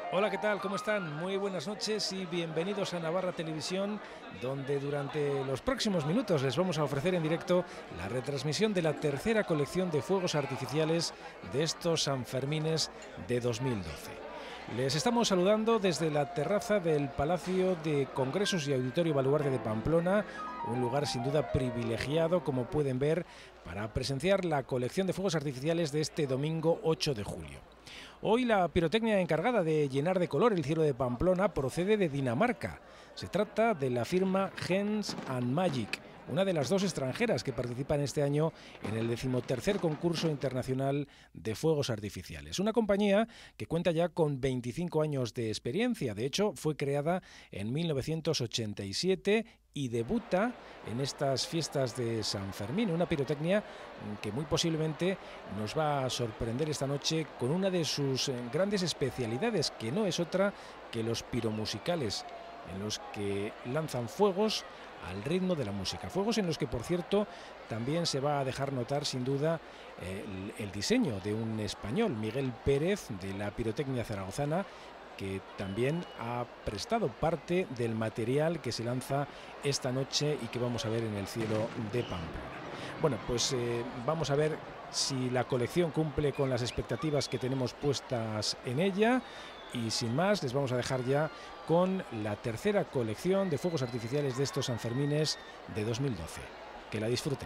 Hola, ¿qué tal? ¿Cómo están? Muy buenas noches y bienvenidos a Navarra Televisión, donde durante los próximos minutos les vamos a ofrecer en directo la retransmisión de la tercera colección de fuegos artificiales de estos Sanfermines de 2012. Les estamos saludando desde la terraza del Palacio de Congresos y Auditorio Baluarte de Pamplona, un lugar sin duda privilegiado, como pueden ver, para presenciar la colección de fuegos artificiales de este domingo 8 de julio. Hoy la pirotecnia encargada de llenar de color el cielo de Pamplona procede de Dinamarca. Se trata de la firma Gens and Magic, una de las dos extranjeras que participan este año en el 13º concurso internacional de fuegos artificiales. Una compañía que cuenta ya con 25 años de experiencia. De hecho, fue creada en 1987 y debuta en estas fiestas de San Fermín, una pirotecnia que muy posiblemente nos va a sorprender esta noche con una de sus grandes especialidades, que no es otra que los piromusicales, en los que lanzan fuegos al ritmo de la música. Fuegos en los que, por cierto, también se va a dejar notar sin duda el diseño de un español, Miguel Pérez, de la pirotecnia zaragozana, que también ha prestado parte del material que se lanza esta noche y que vamos a ver en el cielo de Pamplona. Bueno, pues vamos a ver si la colección cumple con las expectativas que tenemos puestas en ella. Y sin más, les vamos a dejar ya con la tercera colección de fuegos artificiales de estos Sanfermines de 2012. Que la disfruten.